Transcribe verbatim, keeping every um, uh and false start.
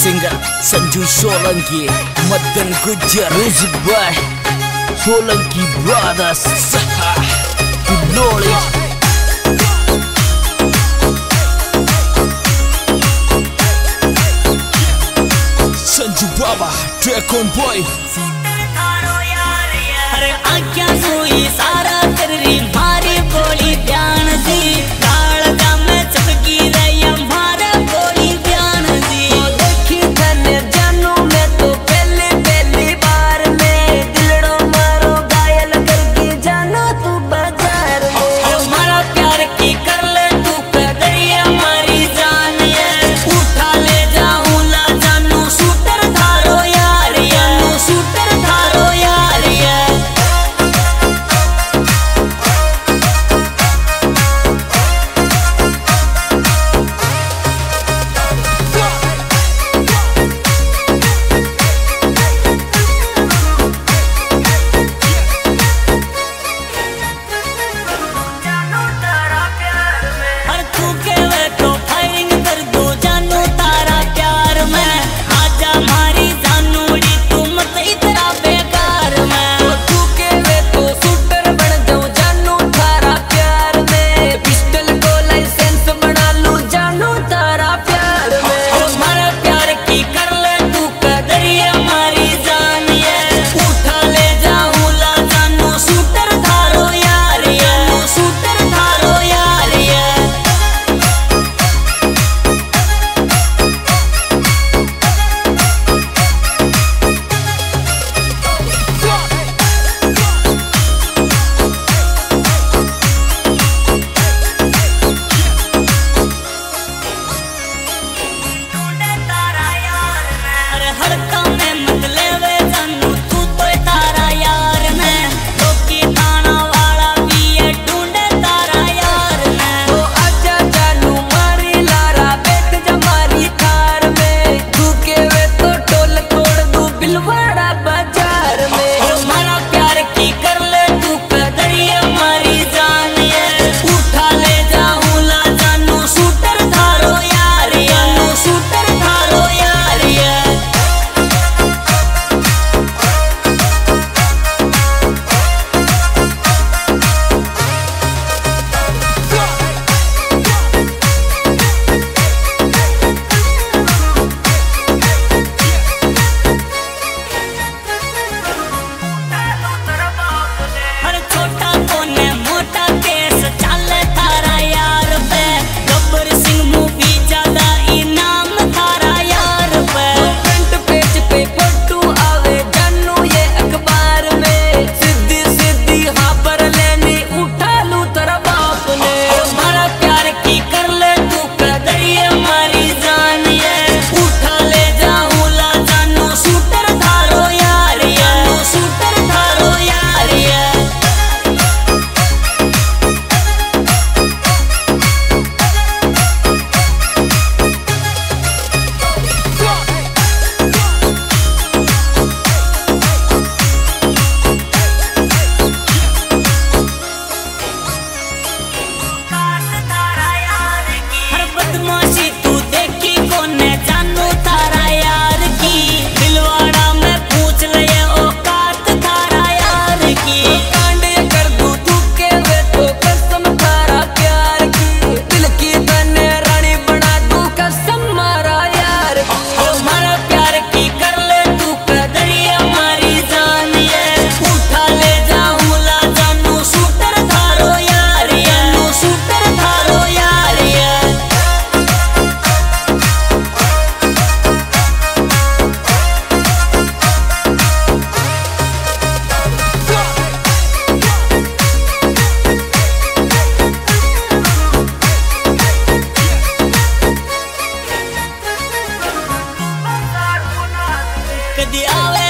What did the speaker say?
Singer Sanju Solanki, Madan Gujjar, music by Solanki brothers. Sanju Baba track on boy. अरे आख्या सोई सारा कर रही मारी बोली ध्यान दी काल जामे चपकी रही हमारे बोली ध्यान दी। देखी तने जानू मैं तो पहले पहली बार में दिलड़ो मारो घायल करके जाना तू बाजार में। हमारा प्यार की कर ले तू कदरी हमारी जान है उठा ले जाऊं ला जानू शूटर थारो यार जानू शूटर थारो यार है। कदी आवे